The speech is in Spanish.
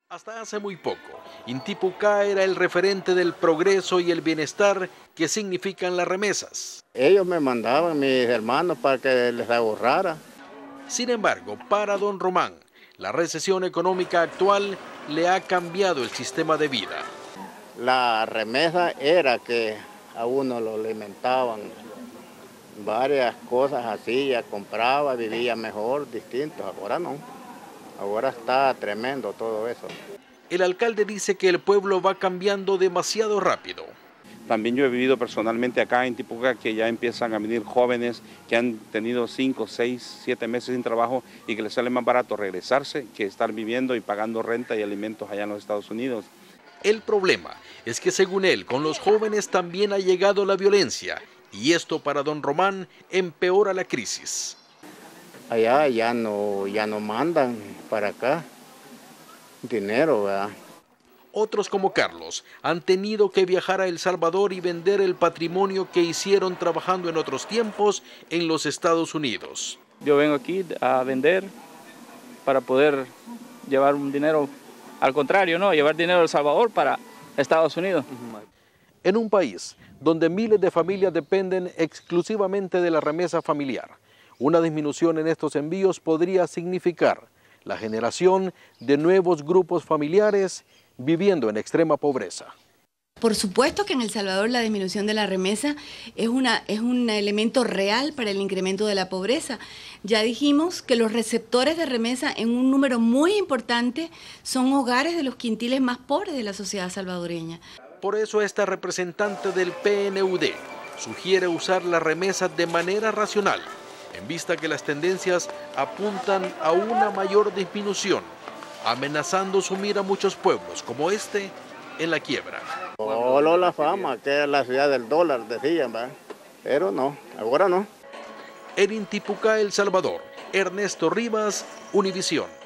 Hasta hace muy poco, Intipucá era el referente del progreso y el bienestar que significan las remesas. Ellos me mandaban, mis hermanos, para que les ahorrara. Sin embargo, para don Román, la recesión económica actual le ha cambiado el sistema de vida. La remesa era que a uno lo alimentaban, varias cosas así, ya compraba, vivía mejor, distinto, ahora no. Ahora está tremendo todo eso. El alcalde dice que el pueblo va cambiando demasiado rápido. También yo he vivido personalmente acá en Intipucá que ya empiezan a venir jóvenes que han tenido 5, 6, 7 meses sin trabajo y que les sale más barato regresarse que estar viviendo y pagando renta y alimentos allá en los Estados Unidos. El problema es que según él, con los jóvenes también ha llegado la violencia y esto para don Román empeora la crisis. Allá ya no mandan para acá dinero, ¿verdad? Otros como Carlos han tenido que viajar a El Salvador y vender el patrimonio que hicieron trabajando en otros tiempos en los Estados Unidos. Yo vengo aquí a vender para poder llevar un dinero, al contrario, ¿no? Llevar dinero a El Salvador para Estados Unidos. En un país donde miles de familias dependen exclusivamente de la remesa familiar, una disminución en estos envíos podría significar la generación de nuevos grupos familiares viviendo en extrema pobreza. Por supuesto que en El Salvador la disminución de la remesa es un elemento real para el incremento de la pobreza. Ya dijimos que los receptores de remesa en un número muy importante son hogares de los quintiles más pobres de la sociedad salvadoreña. Por eso esta representante del PNUD sugiere usar la remesa de manera racional, en vista que las tendencias apuntan a una mayor disminución, amenazando sumir a muchos pueblos como este en la quiebra. Solo la fama, que es la ciudad del dólar, decían, ¿verdad? Pero no, ahora no. En Intipucá, El Salvador, Ernesto Rivas, Univisión.